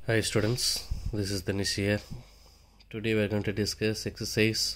Hi students, this is Danish here. Today we are going to discuss exercise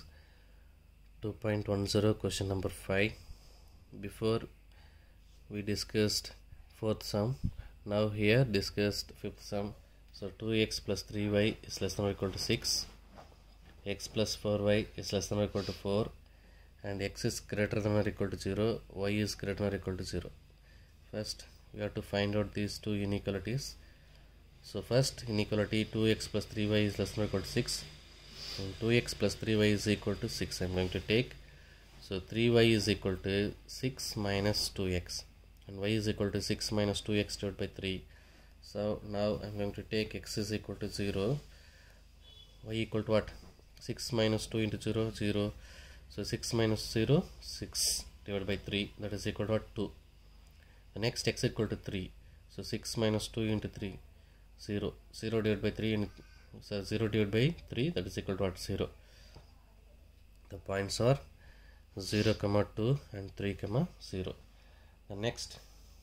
2.10 question number 5. Before we discussed fourth sum, now here discussed fifth sum. So 2x plus 3y is less than or equal to 6, x plus 4y is less than or equal to 4, and x is greater than or equal to 0, y is greater than or equal to 0. First we have to find out these two inequalities. So first inequality 2x plus 3y is less than or equal to 6, and 2x plus 3y is equal to 6. I am going to take, so 3y is equal to 6 minus 2x, and y is equal to 6 minus 2x divided by 3. So now I am going to take x is equal to 0, y equal to what? 6 minus 2 into 0, 0. So 6 minus 0, 6 divided by 3, that is equal to what? 2. The next x equal to 3. So 6 minus 2 into 3, 0. 0 divided by 3, and so 0 divided by 3, that is equal to what? 0. The points are 0, 2 and 3, 0. The next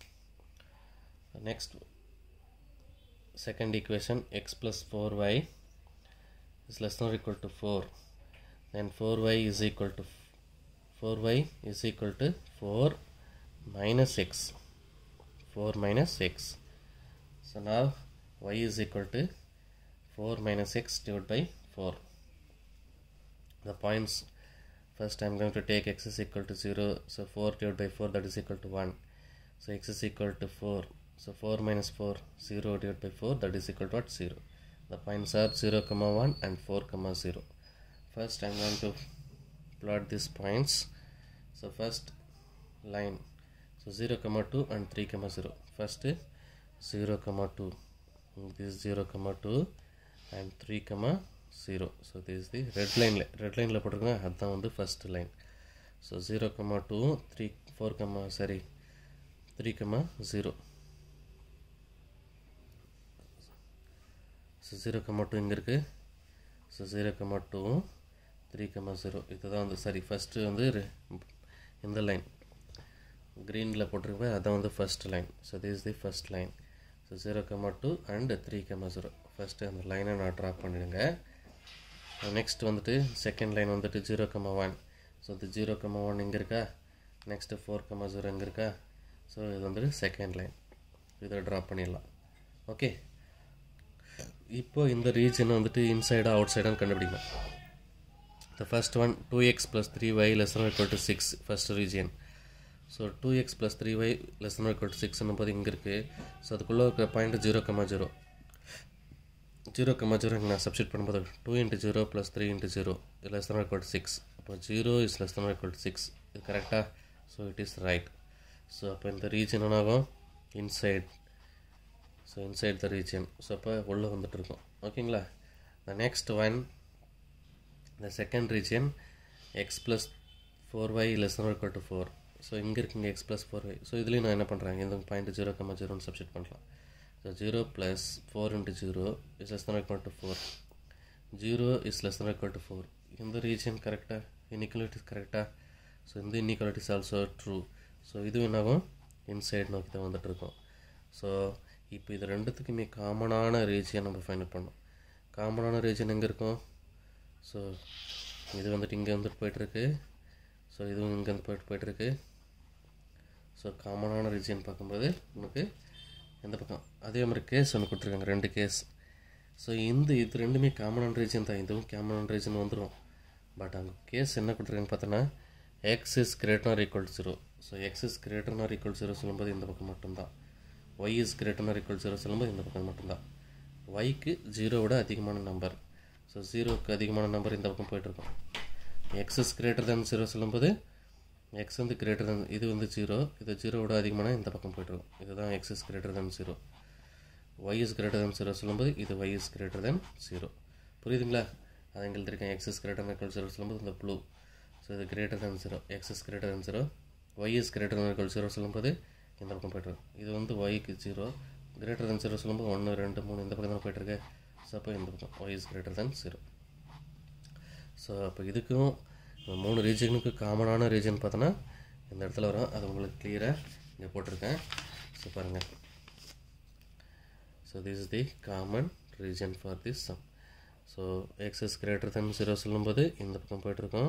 second equation, x plus 4y is less than or equal to 4. Then 4y is equal to 4 minus x. 4 minus x. So now y is equal to 4 minus x divided by 4. The points, first I am going to take x is equal to 0, so 4 divided by 4, that is equal to 1. So x is equal to 4, so 4 minus 4, 0 divided by 4, that is equal to what? 0. The points are 0, 1 and 4, 0. First I am going to plot these points. So first line, so 0, 2 and 3, 0. First 0, 2. This is 0, 2 and 3, 0. So this is the red line. Red line that's the first line. So 0, 2, 3, 3, 0. So 0, 2 inga irukku. So 0, 2, 3, 0. இதுதான் வந்து first வந்து இந்த line green la போட்டுருப்பேன், அதான் வந்து first line. So this is the first line. So 0, 2 and 3, 0. First அந்த லைனை நான் draw பண்ணிடுங்க. நெக்ஸ்ட் வந்துட்டு செகண்ட் லைன் வந்துட்டு 0, 1. ஸோ இது 0, 1 இங்கே இருக்கா, நெக்ஸ்ட்டு 4, 0 இங்கே இருக்கா. ஸோ இது வந்துட்டு செகண்ட் லைன், இதை ட்ரா பண்ணிடலாம். ஓகே, இப்போது இந்த ரீஜன் வந்துட்டு இன்சைடா அவுட் சைடான்னு கண்டுபிடிக்கலாம். The first one 2x plus 3y less than or equal to 6, first region. So 2x plus 3y less than or equal to 6 என்னும்போது இங்கே இருக்குது. ஸோ அதுக்குள்ளே இருக்கிற பாயிண்ட் 0, 0. 0, 0 நான் சப்ஸ்டிட் பண்ணும்போது 2 into 0 plus 3 into 0 less than or equal to 6. அப்போ 0 is less than or equal to 6. இது கரெக்டாக? So it is right. So அப்போ இந்த ரீஜன் என்னாகும்? Inside. So inside the region. So அப்போ உள்ளே வந்துட்டு இருக்கோம். ஓகேங்களா? The next one, the second region, x plus 4y less than or equal to 4. So இங்கே இருக்குங்க x plus 4y. ஸோ இதுலேயும் நான் என்ன பண்ணுறேன், இந்த பாயிண்ட் 0, 0 சப்ஸ்டிட் பண்ணலாம். So 0 plus 4 into 0 is less than or equal to 4. 0 is less than or equal to 4. இந்த region கரெக்டாக, இன்இக்வாலிட்டிஸ் கரெக்டாக. ஸோ இந்த இன்இக்வாலிட்டிஸ் ஆல்சோ ட்ரூ. ஸோ இதுவும் என்னாகும்? இன்சைட் நோக்கி தான் வந்துட்டு இருக்கோம். ஸோ இப்போ இது ரெண்டுத்துக்குமே காமனான ரீஜன் நம்ம ஃபைண்ட் பண்ணோம். காமனான ரீஜன் எங்கே இருக்கும்? ஸோ இது வந்துட்டு இங்கே வந்துட்டு போய்ட்டுருக்கு. ஸோ இதுவும் இங்கே வந்து போய்ட்டுருக்கு. ஸோ காமனான ரீஜன் பார்க்கும்போது நமக்கு எந்த பக்கம் அதே மாதிரி கேஸ் ஒன்று கொடுத்துருக்காங்க, 2 கேஸ். ஸோ இது ரெண்டுமே காமனான ரீஜன் தான், இதுவும் காமனான ரீஜன் வந்துடும். பட் அங்கே கேஸ் என்ன கொடுத்துருக்காங்க பார்த்தோன்னா, x is greater or equal to 0. So x is greater or equal 0 சொல்லும்போது இந்த பக்கம் மட்டும்தான். Y is greater or equal 0 சொல்லும்போது இந்த பக்கம் மட்டும்தான். ஒய்க்கு 0 விட அதிகமான நம்பர், ஸோ 0க்கு அதிகமான நம்பர் இந்த பக்கம் போய்ட்டுருக்கோம். எக்ஸ் இஸ் கிரேட்டர் தேன் 0 சொல்லும்போது எக்ஸ் வந்து கிரேட்டர் தேன், இது வந்து 0, இது 0 விட அதிகமான இந்த பக்கம் போய்ட்டுருக்கோம். இதுதான் x is greater than 0. Y is greater than 0 சொல்லும்போது இது ஒய் இஸ் கிரேட்டர் தேன் 0. புரியுதுங்களா? அது எங்கே எழுதிருக்கேன், எக்ஸ் இஸ் கிரேட்டர் தேன் 0 சொல்லும்போது இந்த ப்ளூ. ஸோ இது greater than 0, x is greater than 0, y is greater than 0 சொல்லும்போது இந்த பக்கம் போய்ட்டுருக்கோம். இது வந்து ஒய்க்கு 0, கிரேட்டர் தேன் 0 சொல்லும்போது 1, 2, 3 இந்த பக்கம் தான் போய்ட்டுருக்கு. ஸோ அப்போ இந்த பக்கம் y is greater than 0. So அப்போ இதுக்கும் 3 ரீஜனுக்கு காமனான ரீஜன் பார்த்தோன்னா இந்த இடத்துல வரும். அது உங்களுக்கு கிளியராக இங்கே போட்டிருக்கேன். ஸோ பாருங்கள். So this is the common region for this sum. So x is greater than 0 சொல்லும்போது இந்த பக்கம் போயிட்டுருக்கோம்,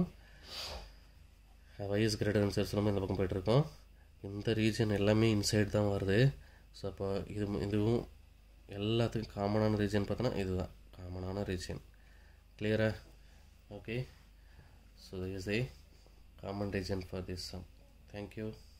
y is greater than 0 சொல்லும்போது இந்த பக்கம் போயிட்டுருக்கோம். இந்த ரீஜன் எல்லாமே இன்சைட் தான் வருது. ஸோ அப்போ இதுவும் எல்லாத்துக்கும் காமனான ரீஜன் பார்த்தோன்னா இதுதான் காமனான ரீஜன். கிளியரா? Okay, so is a common region for this sum. Thank you.